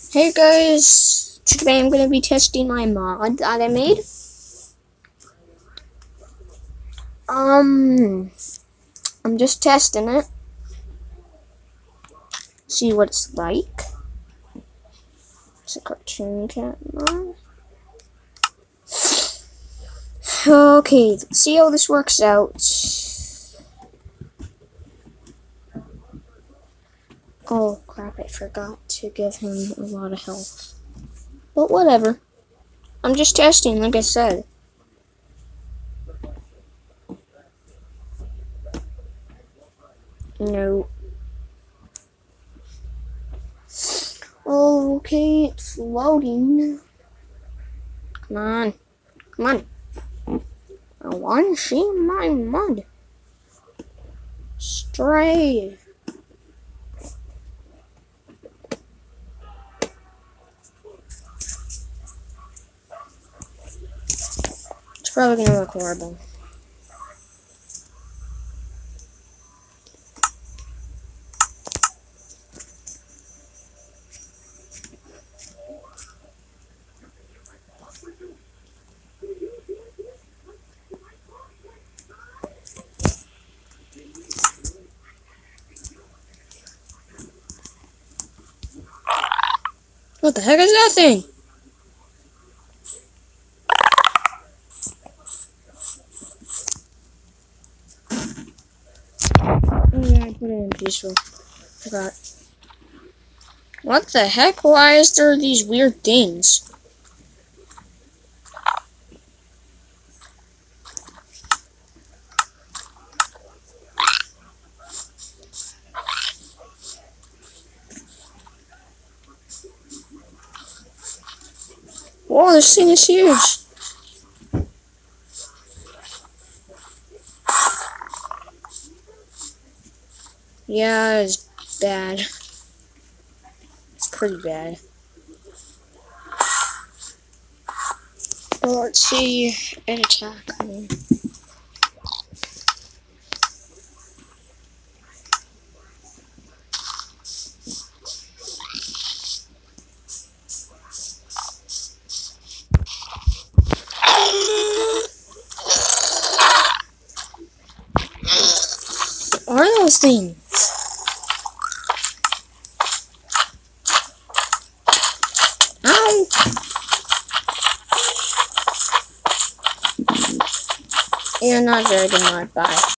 Hey guys, today I'm going to be testing my mod that I made. I'm just testing it. See what it's like. It's a cartoon cat mod. Okay, let's see how this works out. Oh crap, I forgot to give him a lot of health. But whatever. I'm just testing, like I said. No. Okay, it's loading. Come on. Come on. I want to see my mod. Stray. It's probably gonna look horrible. What the heck is that thing? Oh yeah, I put it in peaceful. Forgot. What the heck? Why is there these weird things? Whoa, this thing is huge. Yeah, it's bad. It's pretty bad. Well, let's see an attack. What are those things? Ow! You're not very good mod. Bye.